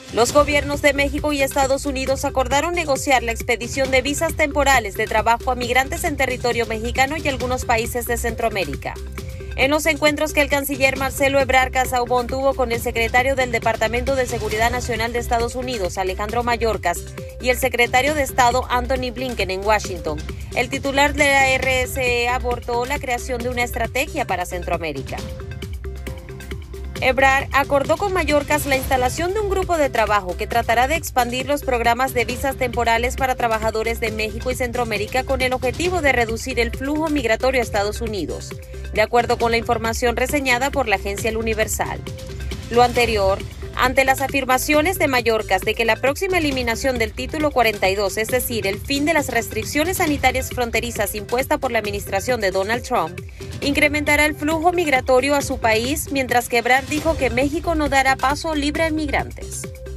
Los gobiernos de México y Estados Unidos acordaron negociar la expedición de visas temporales de trabajo a migrantes en territorio mexicano y algunos países de Centroamérica. En los encuentros que el canciller Marcelo Ebrard Casaubon tuvo con el secretario del Departamento de Seguridad Nacional de Estados Unidos, Alejandro Mayorkas, y el secretario de Estado, Antony Blinken, en Washington, el titular de la RSE abordó la creación de una estrategia para Centroamérica. Ebrard acordó con Mayorkas la instalación de un grupo de trabajo que tratará de expandir los programas de visas temporales para trabajadores de México y Centroamérica con el objetivo de reducir el flujo migratorio a Estados Unidos, de acuerdo con la información reseñada por la agencia El Universal. Lo anterior, ante las afirmaciones de Mayorkas de que la próxima eliminación del Título 42, es decir, el fin de las restricciones sanitarias fronterizas impuesta por la administración de Donald Trump, incrementará el flujo migratorio a su país, mientras que Ebrard dijo que México no dará paso libre a inmigrantes.